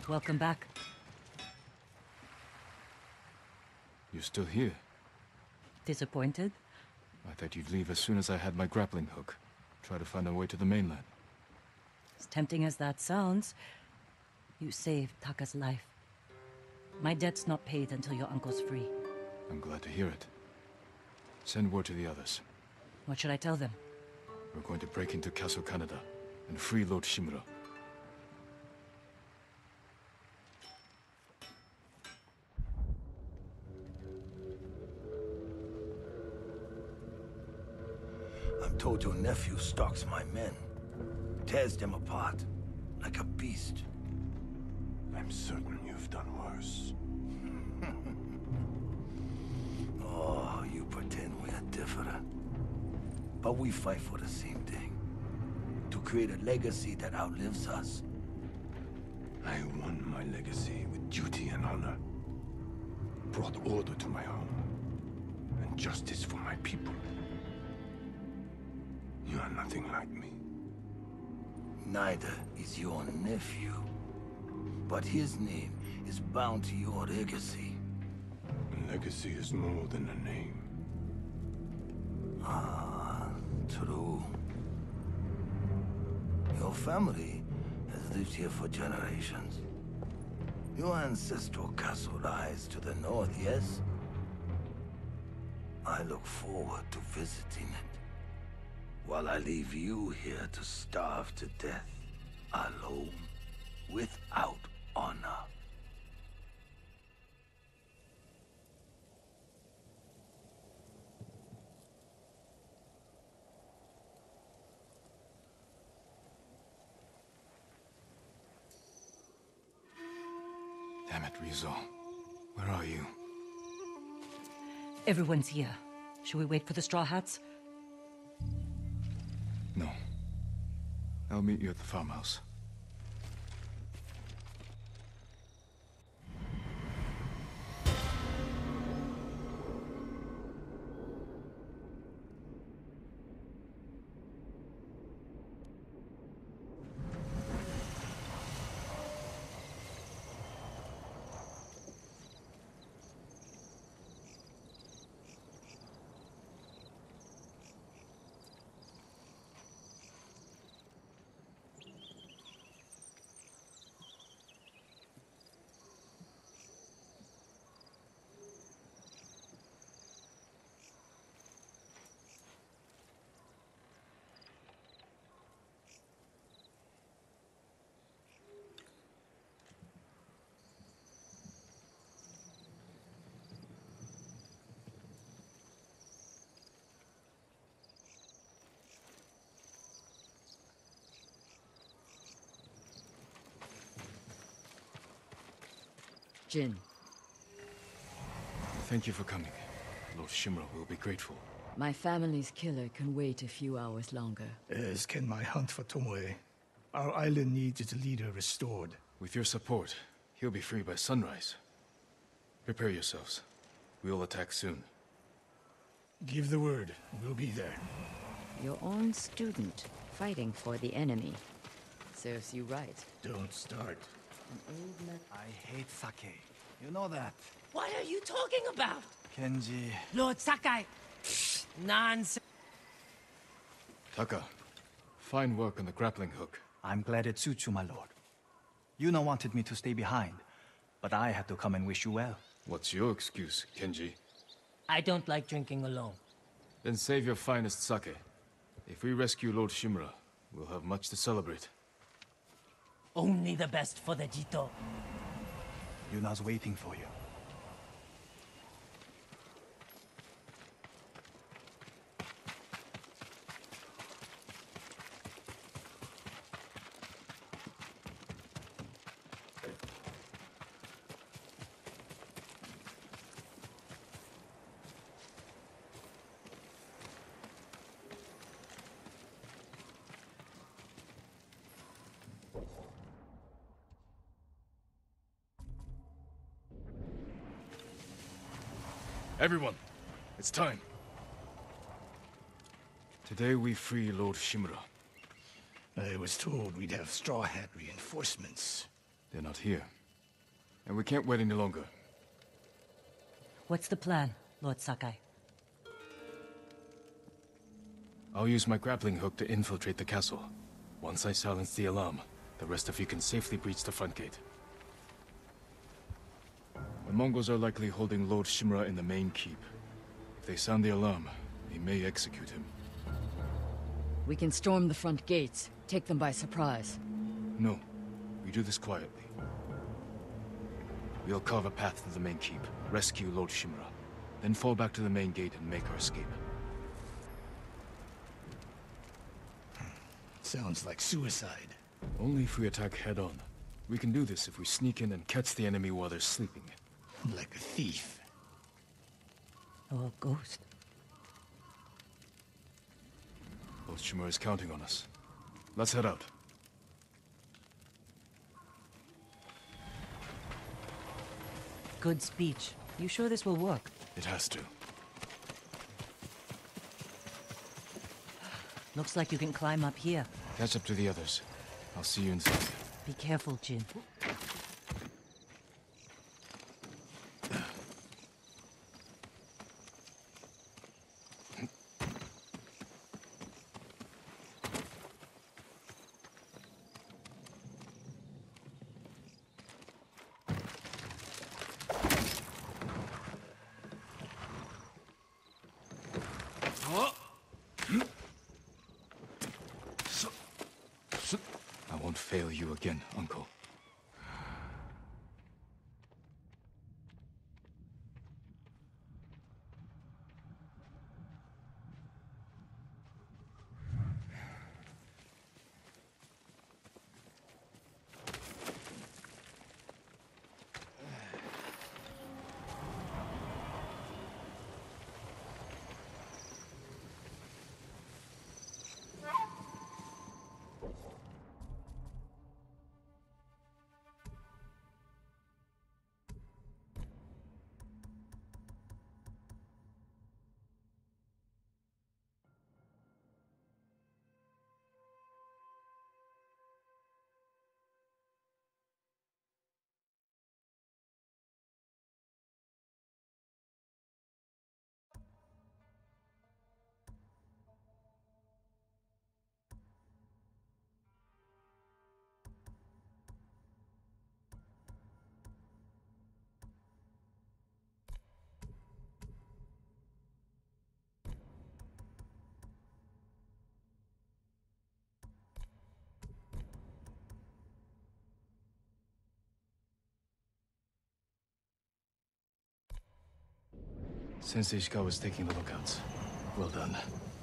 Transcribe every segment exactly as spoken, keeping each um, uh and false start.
Welcome back. You're still here? Disappointed? I thought you'd leave as soon as I had my grappling hook. Try to find a way to the mainland. As tempting as that sounds, you saved Taka's life. My debt's not paid until your uncle's free. I'm glad to hear it. Send word to the others. What should I tell them? We're going to break into Castle Kaneda and free Lord Shimura. I'm told your nephew stalks my men. Tears them apart, like a beast. I'm certain you've done worse. Oh, you pretend we're different. But we fight for the same thing. To create a legacy that outlives us. I won my legacy with duty and honor. Brought order to my home. And justice for my people. You are nothing like me. Neither is your nephew. But his name is bound to your legacy. A legacy is more than a name. Ah, true. Your family has lived here for generations. Your ancestral castle lies to the north, yes? I look forward to visiting it. While I leave you here to starve to death, alone, without honor. Damn it, Rizzo. Where are you? Everyone's here. Should we wait for the Straw Hats? No. I'll meet you at the farmhouse. Jin. Thank you for coming. Lord Shimura will be grateful. My family's killer can wait a few hours longer. As can my hunt for Tomoe. Our island needs its leader restored. With your support, he'll be free by sunrise. Prepare yourselves. We'll attack soon. Give the word. We'll be there. Your own student, fighting for the enemy. Serves you right. Don't start. An old man. I hate sake. You know that. What are you talking about? Kenji. Lord Sakai! Nonsense. Taka, fine work on the grappling hook. I'm glad it suits you, my lord. Yuna wanted me to stay behind, but I had to come and wish you well. What's your excuse, Kenji? I don't like drinking alone. Then save your finest sake. If we rescue Lord Shimura, we'll have much to celebrate. Only the best for the Jito. Yuna's waiting for you. Everyone, it's time. Today we free Lord Shimura. I was told we'd have Straw Hat reinforcements. They're not here. And we can't wait any longer. What's the plan, Lord Sakai? I'll use my grappling hook to infiltrate the castle. Once I silence the alarm, the rest of you can safely breach the front gate. The Mongols are likely holding Lord Shimura in the main keep. If they sound the alarm, they may execute him. We can storm the front gates, take them by surprise. No, we do this quietly. We'll carve a path to the main keep, rescue Lord Shimura, then fall back to the main gate and make our escape. Sounds like suicide. Only if we attack head-on. We can do this if we sneak in and catch the enemy while they're sleeping. Like a thief. Or a ghost. Lord Shimura is counting on us. Let's head out. Good speech. You sure this will work? It has to. Looks like you can climb up here. Catch up to the others. I'll see you inside. Be careful, Jin. I won't fail you again, Uncle. Sensei Ishikawa's taking the lookouts. Well done.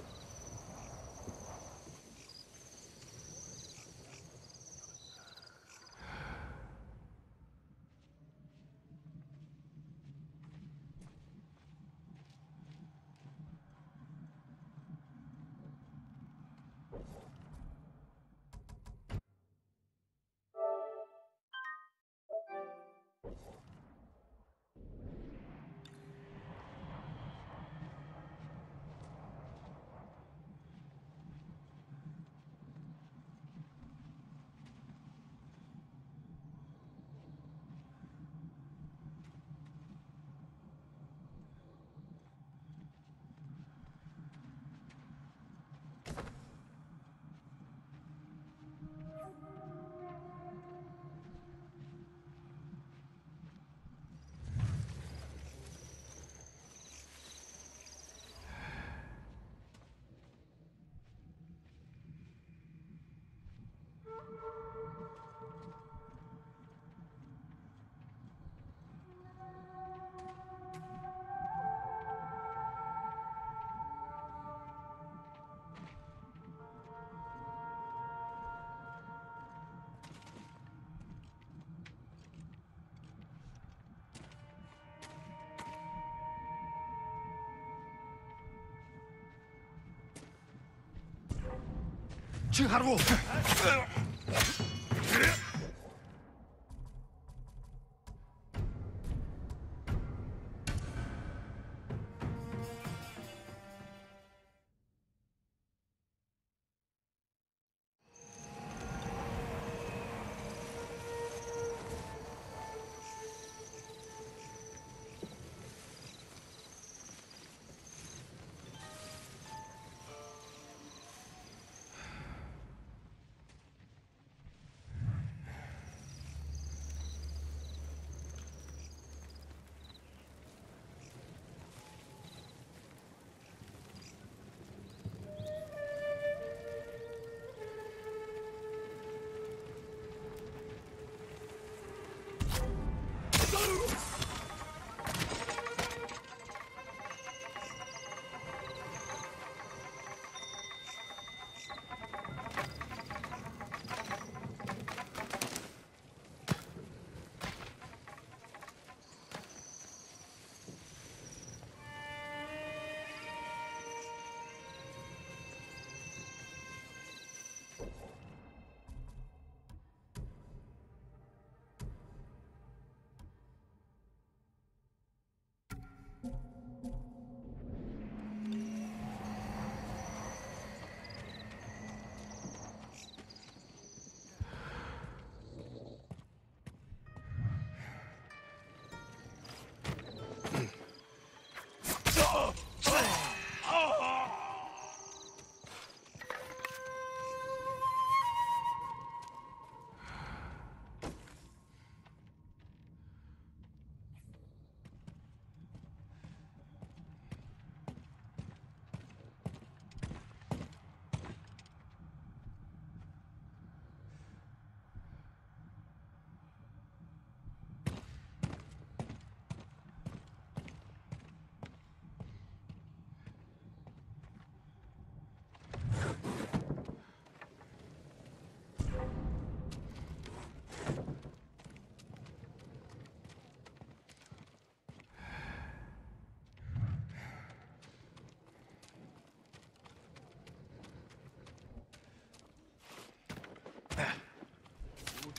Chiharu!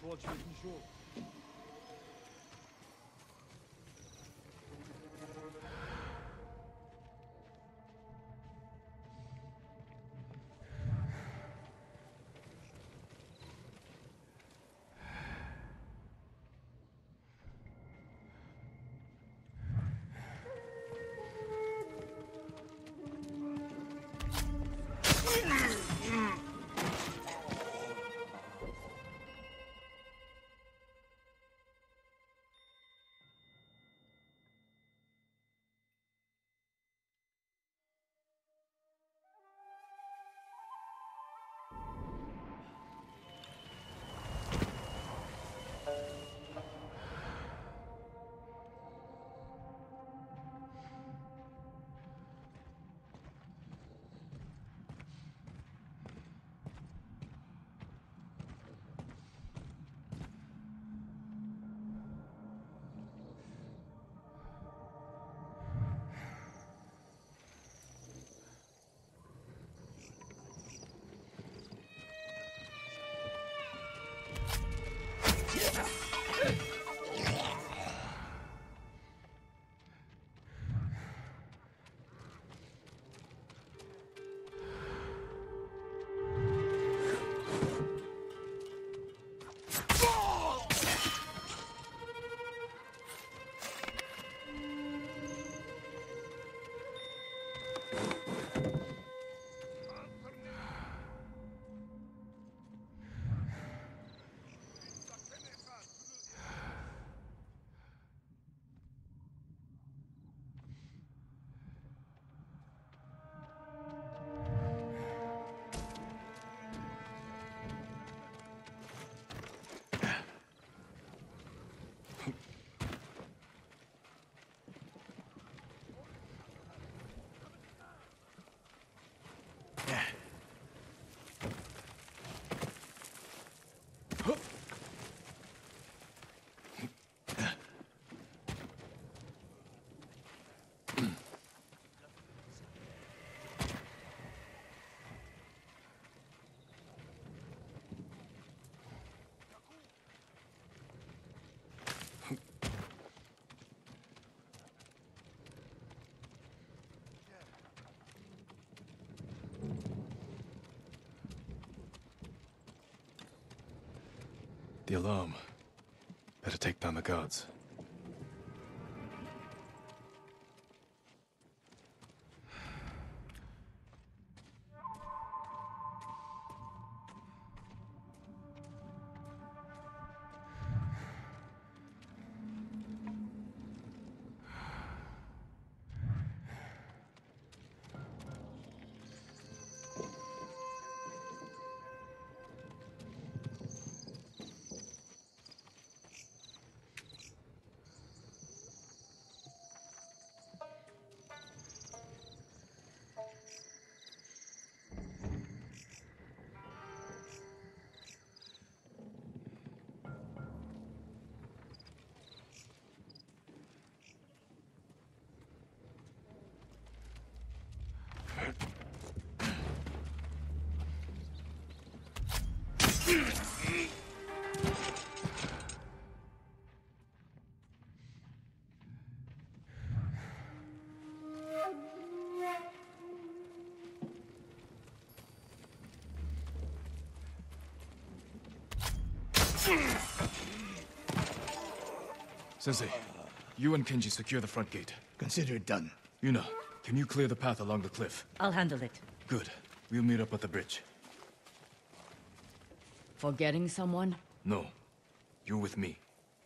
The alarm. Better take down the guards. Sensei, you and Kenji secure the front gate. Consider it done. Yuna, can you clear the path along the cliff? I'll handle it. Good. We'll meet up at the bridge. Forgetting someone? No. You're with me.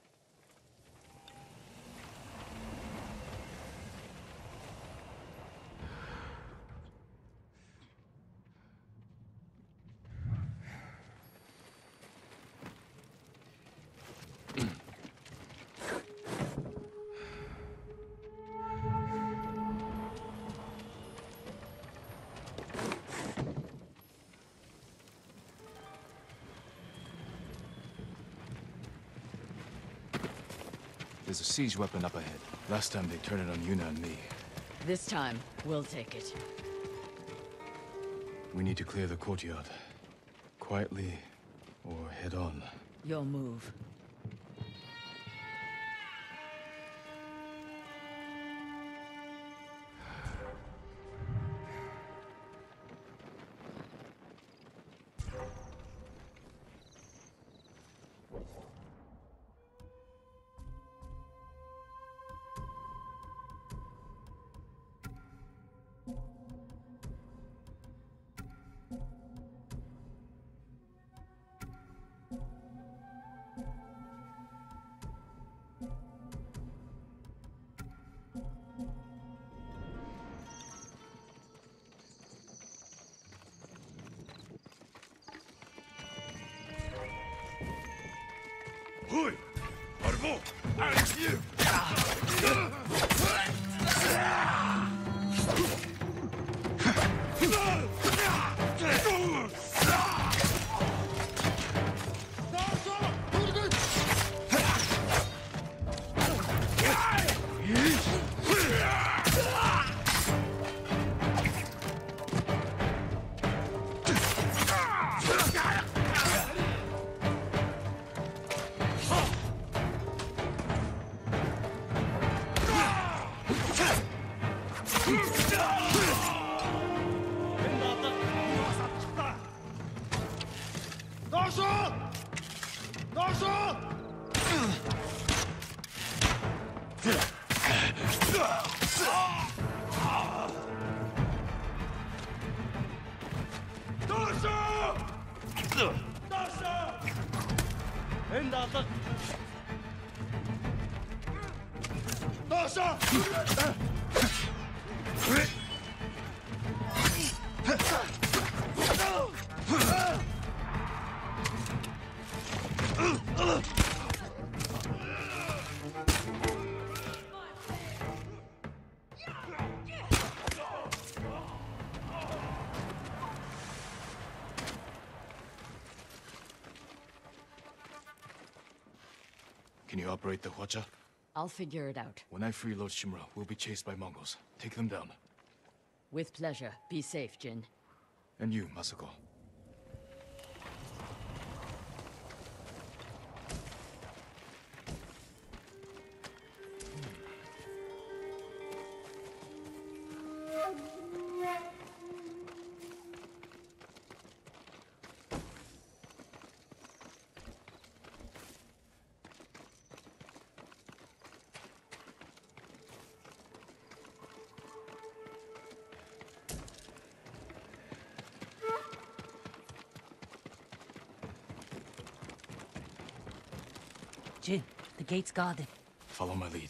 There's a siege weapon up ahead. Last time they turned it on Yuna and me. This time, we'll take it. We need to clear the courtyard. Quietly, or head on. Your move. Hui! Arvo! And you! Can you operate the Hwacha? I'll figure it out. When I free Lord Shimura, we'll be chased by Mongols. Take them down. With pleasure. Be safe, Jin. And you, Masako. Jin, the gate's guarded. Follow my lead.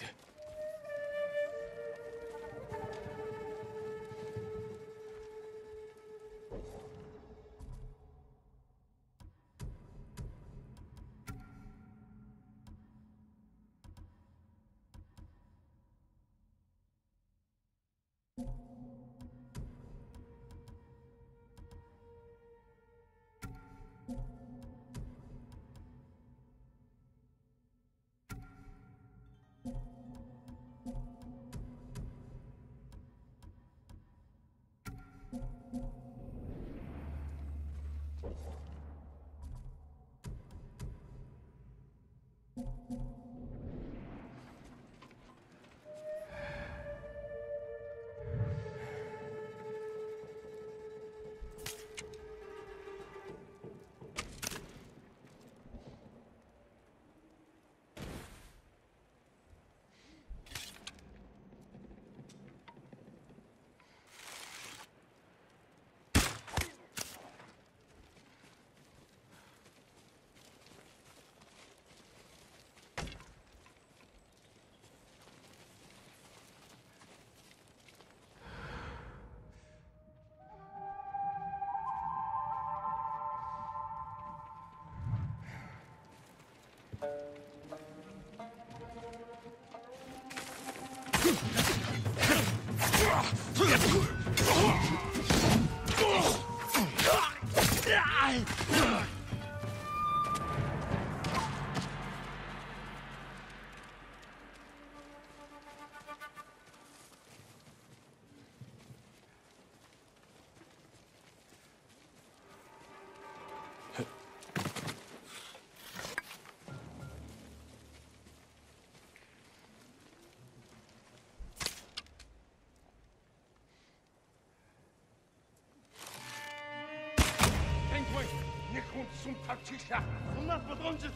좀 닥치자. 손나 보던지.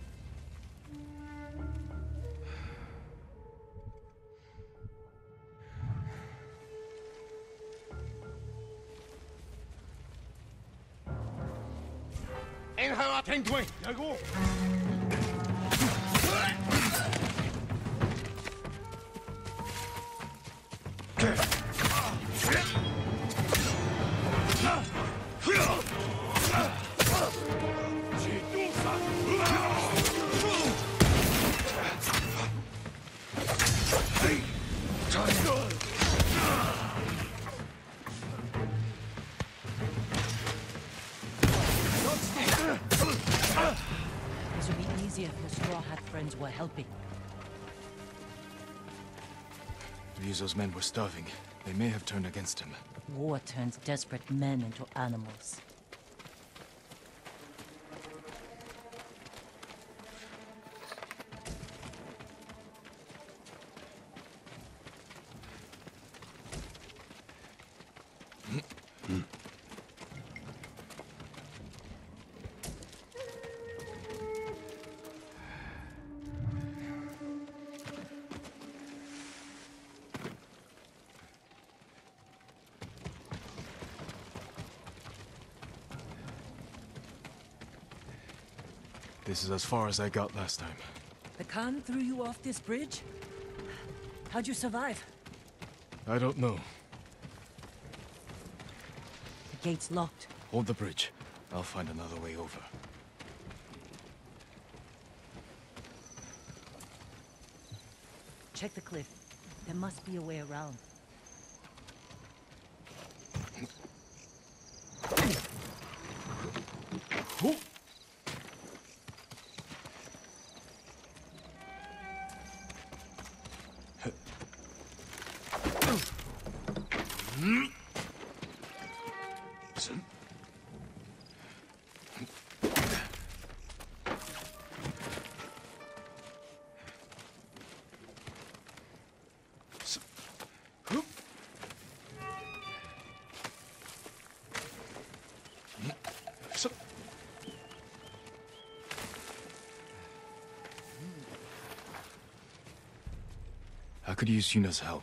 En hawa tengtwe. 야고. This would be easier if the Straw Hat friends were helping. Ryuzo's men were starving. They may have turned against him. War turns desperate men into animals. This is as far as I got last time. The Khan threw you off this bridge? How'd you survive? I don't know. The gate's locked. Hold the bridge. I'll find another way over. Check the cliff. There must be a way around. I could use Yuna's help.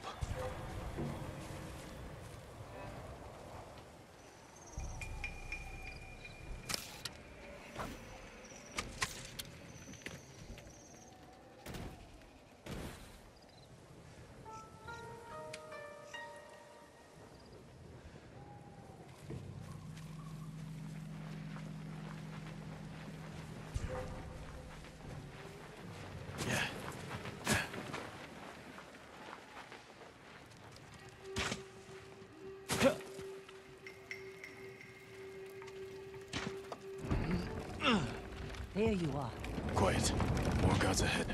There you are. Quiet. More guards ahead.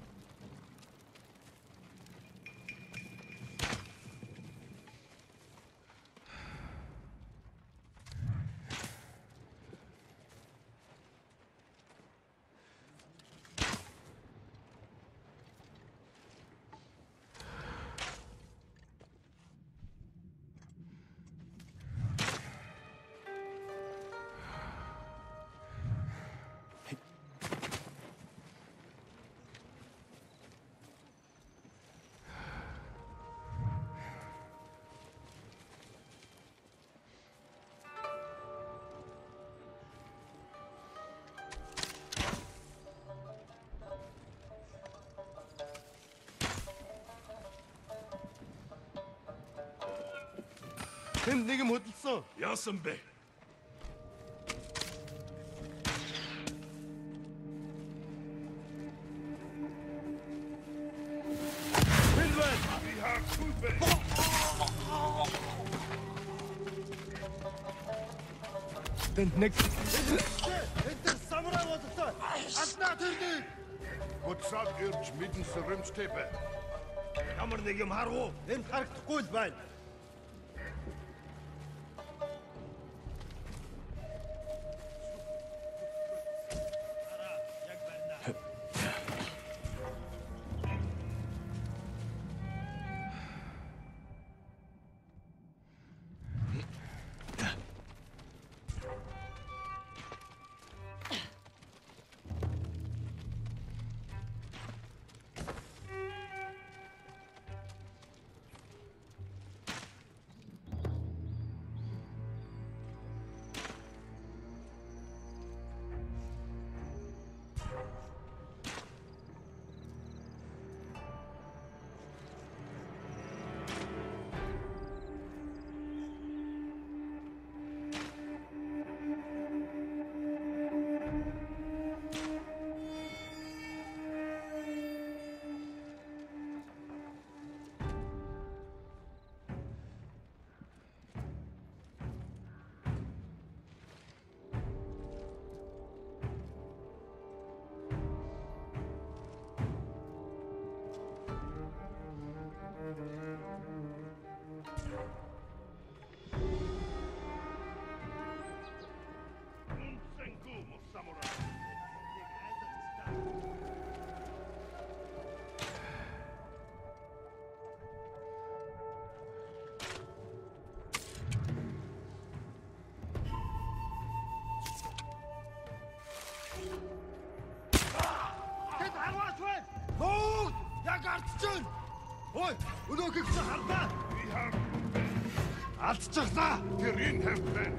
넌 내게 못 있어. 야 선배. Then next. Эдгээр самурай бололтой. Аднаа төрдөг. Гоцраг ирж мэдэн сөрөмжтэйбэ. Ямар нэг юм харав уу? Энд харагдахгүй л байна. Яг ардчихвэн! Ой, өнөөхийг чи хардаа! Би хар. Алдчихлаа! Тэр энэ хэв байна.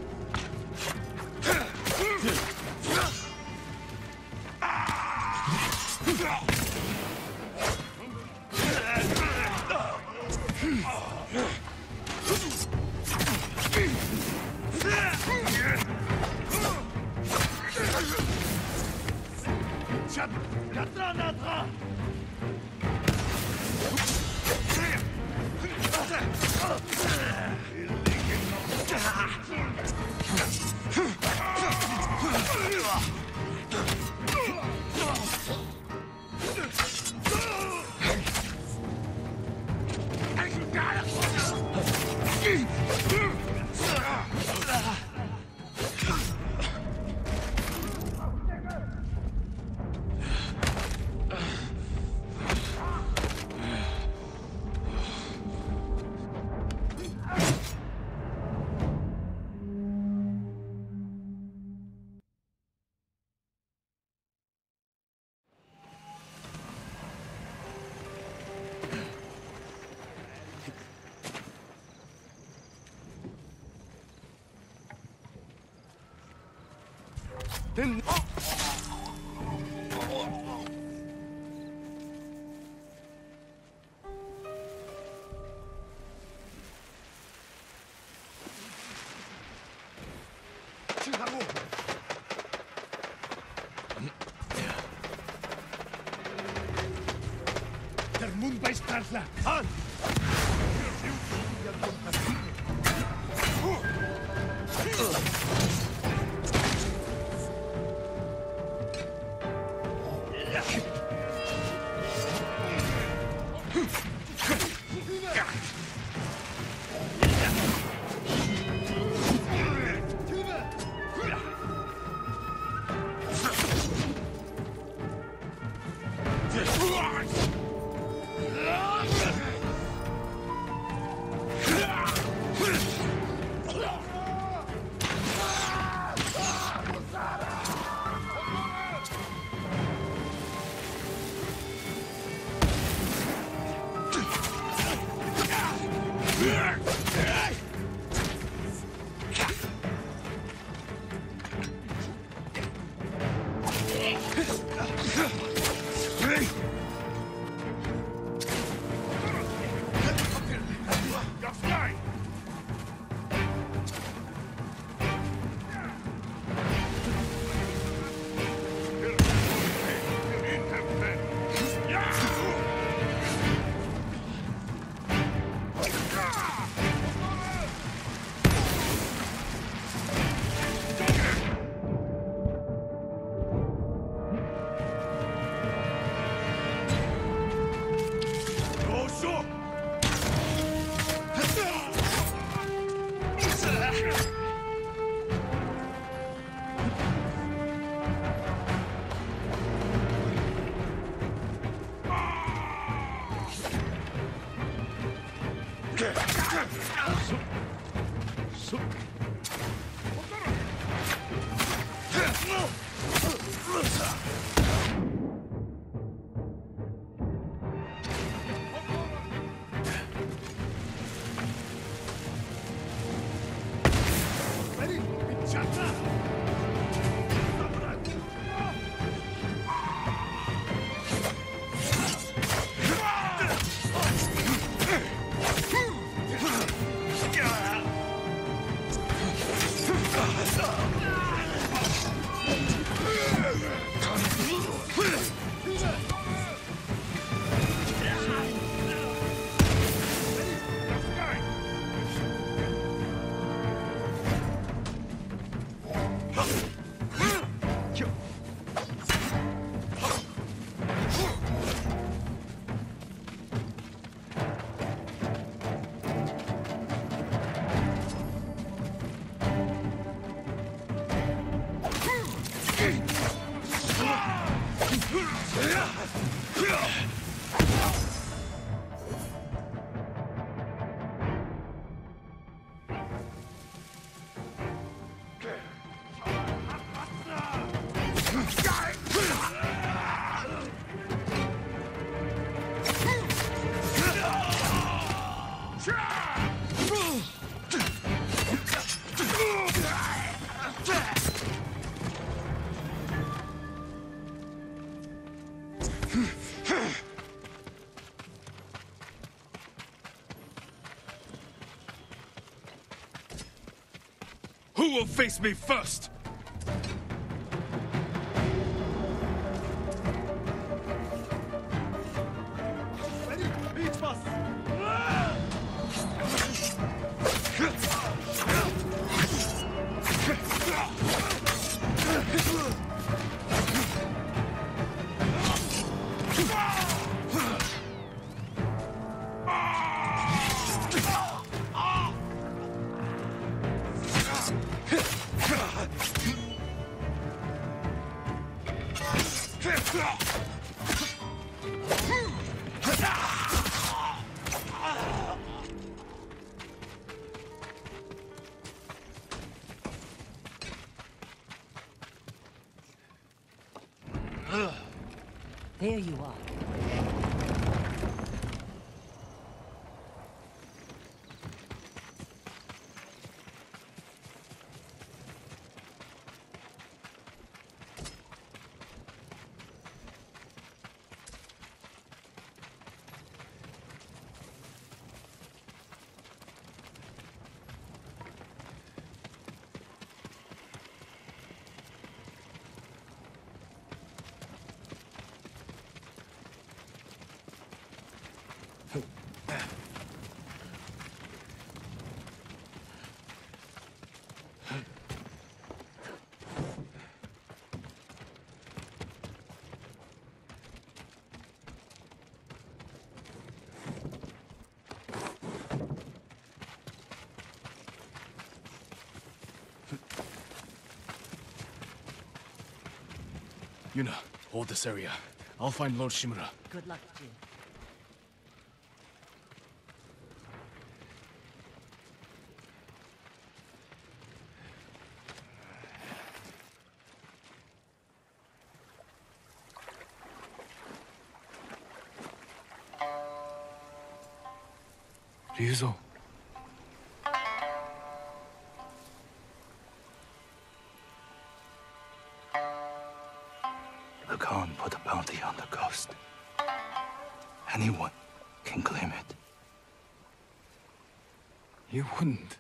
Чат! Ятра надра! Then Der Mund bei Startler. An! will face me first! There you are. Yuna, hold this area. I'll find Lord Shimura. Good luck, Jin. Ryuzo. The Khan put a bounty on the ghost. Anyone can claim it. You wouldn't.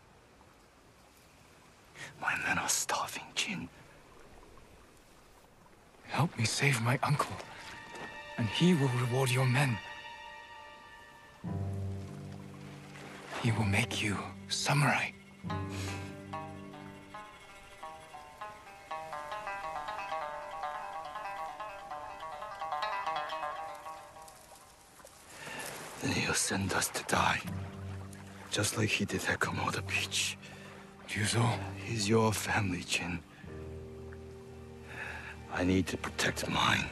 My men are starving, Jin. Help me save my uncle, and he will reward your men. He will make you samurai. Then he'll send us to die. Just like he did at Komoda Beach. Ryuzo. He's your family, Jin. I need to protect mine.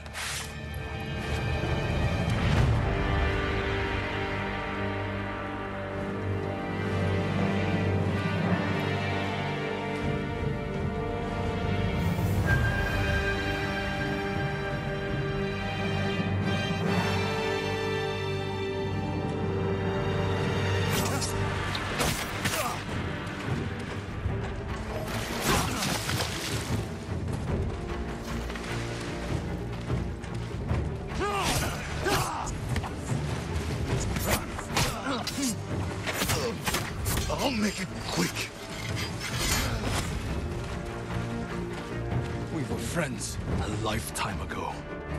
I'll make it quick. We were friends a lifetime ago.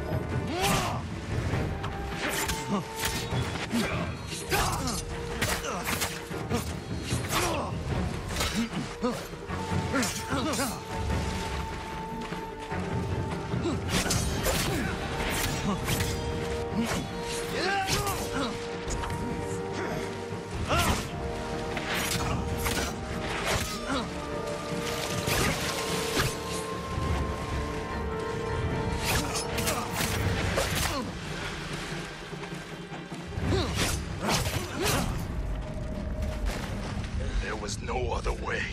There was no other way.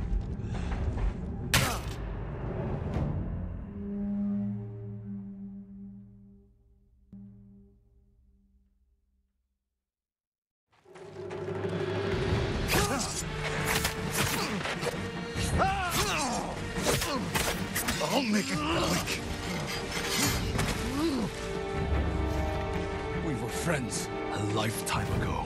I'll make it quick. We were friends a lifetime ago.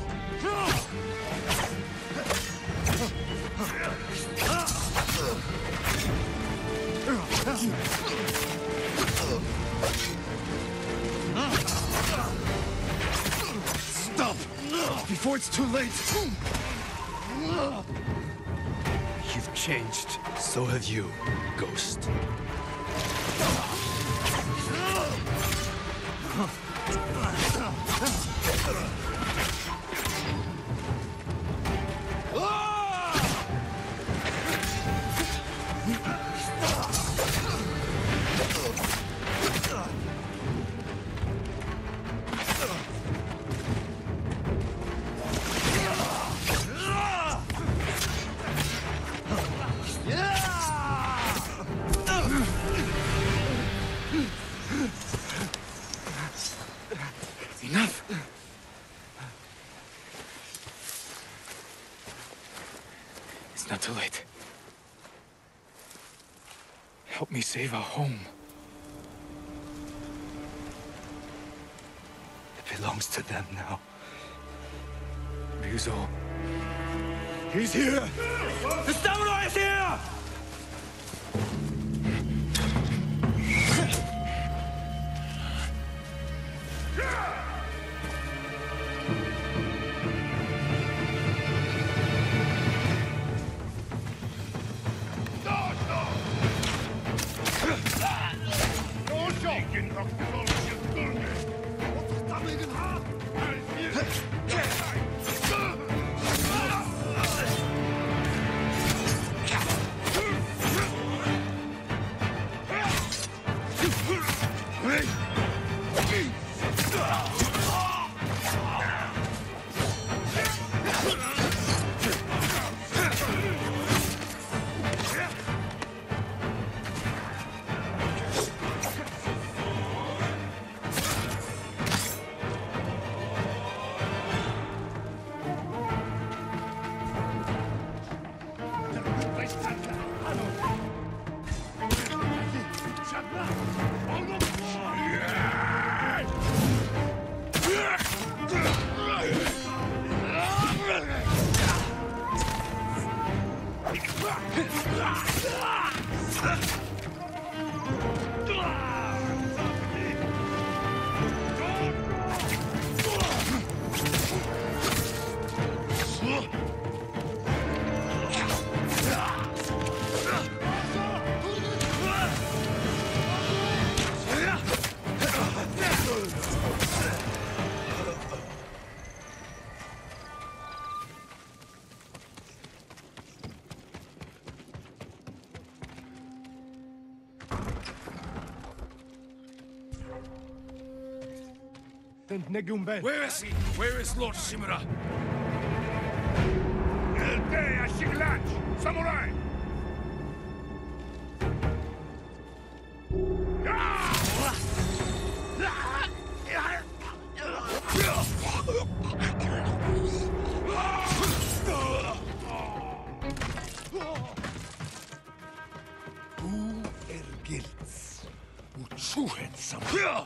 Stop! Before it's too late! You've changed. So have you, Ghost. Enough! It's not too late. Help me save our home. It belongs to them now. Ryuzo. He's here! The samurai is here! Where is he? Where is Lord Shimura? El Day Ashiglatch! Samurai! Du ergilt's. Uchuhet Samurai!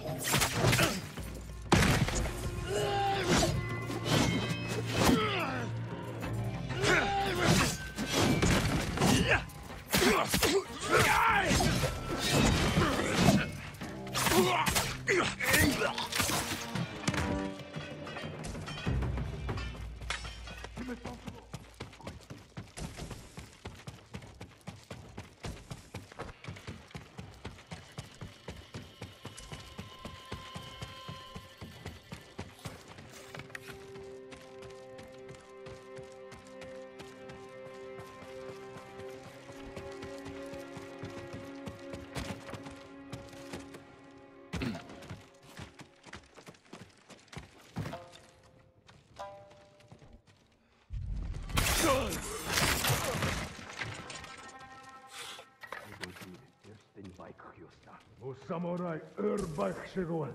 O samurai örbaik sigoel.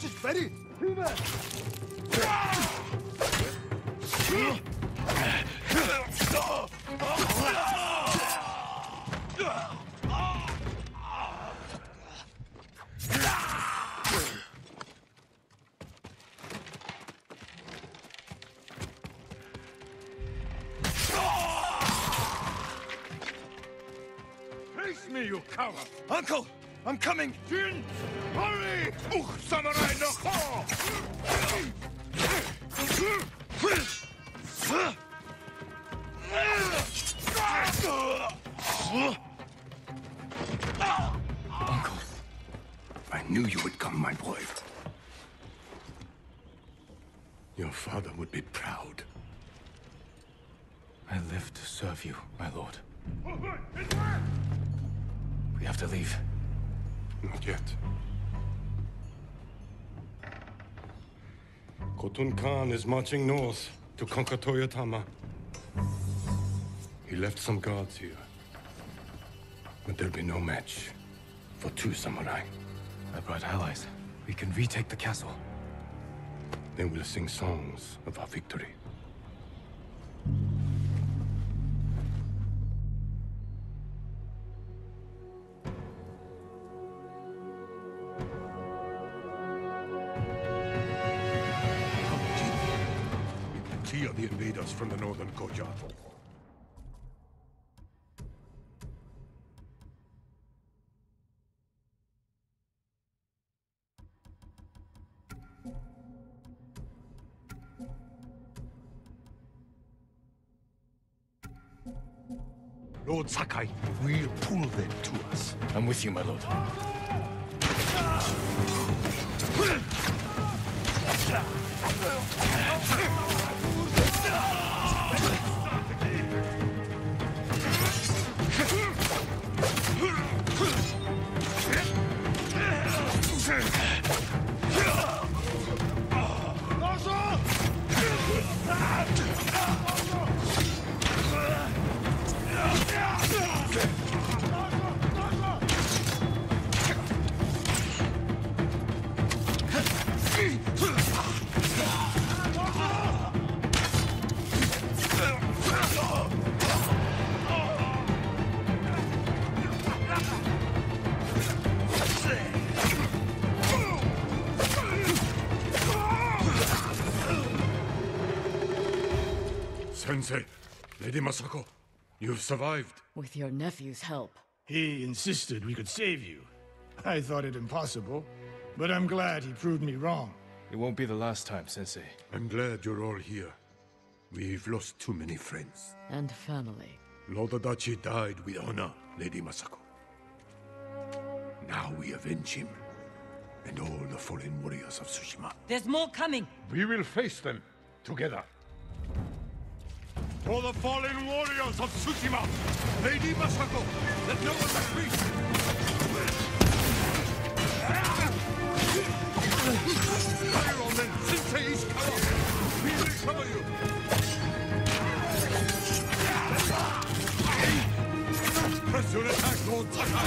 Watch it, Betty! Face me, you coward! Uncle! I'm coming! Jin! Hurry! Uch, samurai no ho! Uncle. I knew you would come, my boy. Your father would be proud. I live to serve you, my lord. We have to leave. Not yet. Khotun Khan is marching north to conquer Toyotama. He left some guards here. But there'll be no match for two samurai. I brought allies. We can retake the castle. They will sing songs of our victory. Clear the invaders from the northern courtyard. Lord Sakai will pull them to us. I'm with you, my lord. Sensei, Lady Masako, you've survived. With your nephew's help. He insisted we could save you. I thought it impossible, but I'm glad he proved me wrong. It won't be the last time, Sensei. I'm glad you're all here. We've lost too many friends. And family. Lord Adachi died with honor, Lady Masako. Now we avenge him, and all the fallen warriors of Tsushima. There's more coming! We will face them, together. For the fallen warriors of Tsushima, Lady Masako, let no one retreat! Iron Men, Sensei Ishikawa, we will cover you! Press your attack, Lord Sakai!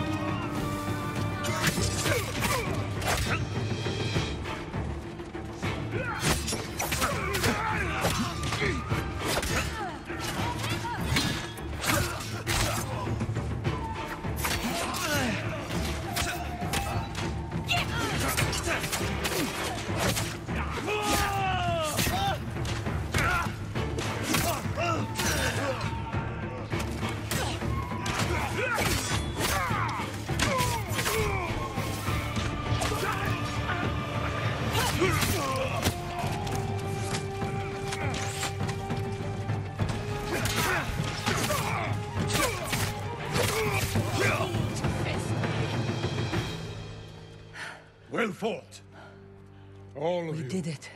Well fought. All of We you. did it.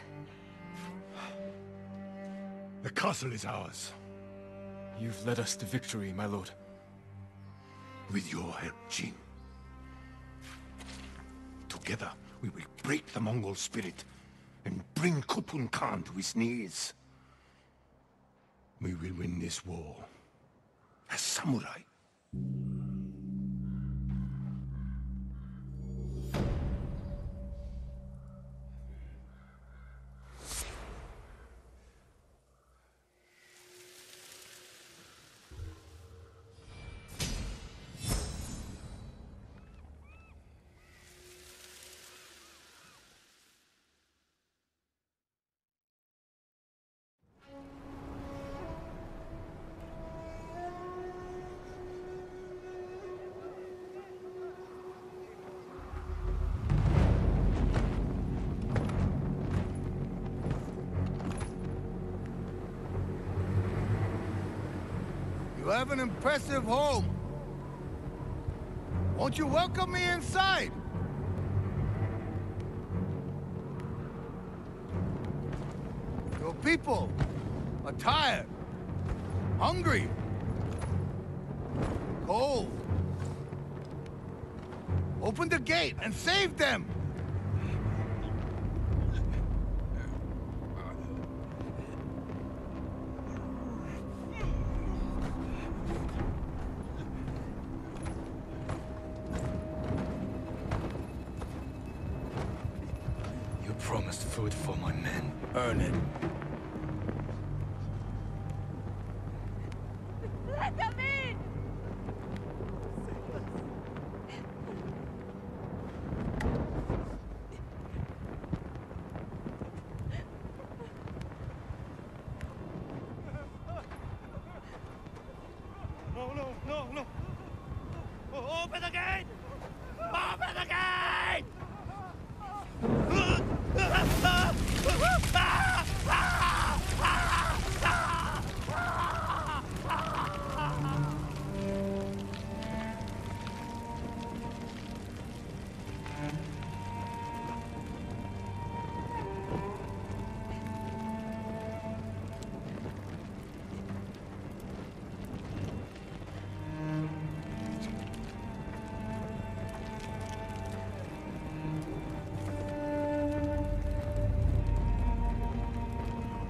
The castle is ours. You've led us to victory, my lord. With your help, Jin. Together, we will break the Mongol spirit and bring Khotun Khan to his knees. We will win this war as samurai. have an impressive home. Won't you welcome me inside? Your people are tired, hungry, cold. Open the gate and save them! You promised food for my men. Earn it. Let them in! No, no, no, no! Open the gate! Open the gate!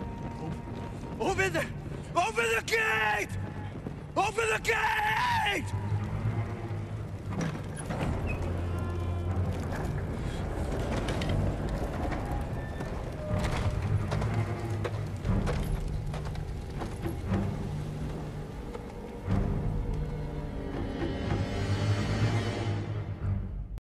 Open the... Open the gate! Open the gate!